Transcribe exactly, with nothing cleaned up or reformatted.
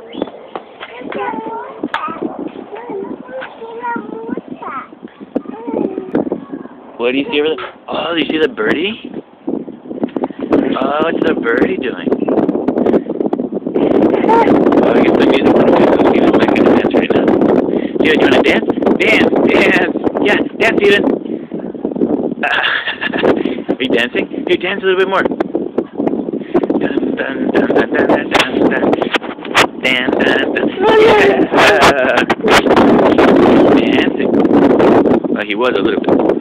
What do you see over there? Oh, do you see the birdie? Oh, what's the birdie doing? Oh, I get the music on too, so Steven's not going to dance right now. Steven, do you want to dance? Dance! Dance! Yeah, dance, Steven! Are you dancing? Here, dance a little bit more. Dun, dun, dun, dun, dun, dun, dun, dun. Dun, dun, dun. Yeah! Dancing. Well, he was a little bit.